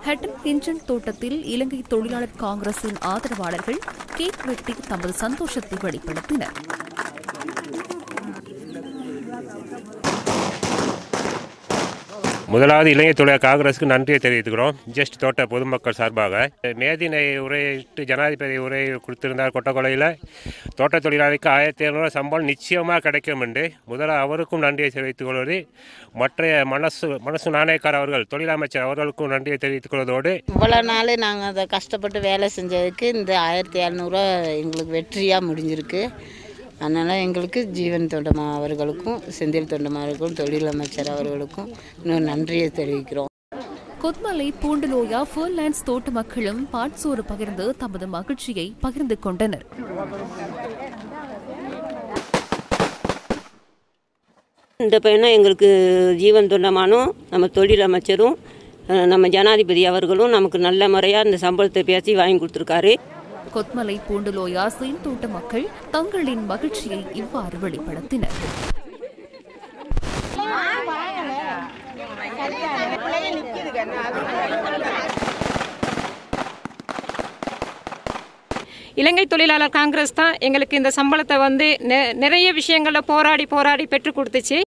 ஹட்டன் ஹிஞ்சன் தோட்டத்தில் இலங்கை தொழிலாளர் காங்கிரசின் ஆதரவாளர்கள் கேக் வெட்டி தமது சந்தோஷத்தை வெளிப்படுத்தினர். முதலாவது இலங்கை தொழிலாளர் காங்கிரஸுக்கு நன்றியை தெரிவித்துக்கிறோம். ஜஸ்ட் தோட்ட பொதுமக்கள் சார்பாக மேதினை உரையிட்டு ஜனாதிபதி உரை கொடுத்திருந்தார். கொட்டக்கொலையில் தோட்ட தொழிலாளிக்கு 1700 சம்பளம் நிச்சயமாக கிடைக்கும் என்று அவருக்கும் நன்றியை தெரிவித்துக் கொள்வது, மற்ற மனசு நாணயக்கார் அவர்கள் தொழிலமைச்சர் அவர்களுக்கும் நன்றியை தெரிவித்துக் கொள்வதோடு இவ்வளோ நாள் நாங்கள் அதை கஷ்டப்பட்டு வேலை செஞ்சதுக்கு இந்த 1700 எங்களுக்கு வெற்றியாக முடிஞ்சிருக்கு. அதனால் எங்களுக்கு ஜீவன் தொண்டமா அவர்களுக்கும் செந்தில் தொண்டமா அவர்களுக்கும் தொழிலமைச்சர் அவர்களுக்கும் இன்னும் நன்றியை தெரிவிக்கிறோம். கொத்மலை பூண்டலோயா ஃபர்லாண்ட்ஸ் தோட்ட மக்களும் பாட்சோறு பகிர்ந்து தமது மகிழ்ச்சியை பகிர்ந்து கொண்டனர். இந்த பையனும் எங்களுக்கு ஜீவன் தொண்டமானும் நம்ம தொழிலமைச்சரும் நம்ம ஜனாதிபதி அவர்களும் நமக்கு நல்ல முறையாக இந்த சம்பளத்தை பேசி வாங்கி கொடுத்துருக்காரு. கொத்மலை பூண்டலோயா சீன் தோட்ட மக்கள் தங்களின் மகிழ்ச்சியை இவ்வாறு வெளிப்படுத்தினர். இலங்கை தொழிலாளர் காங்கிரஸ் தான் எங்களுக்கு இந்த சம்பளத்தை நிறைய விஷயங்களில் போராடி பெற்றுக் கொடுத்துச்சு.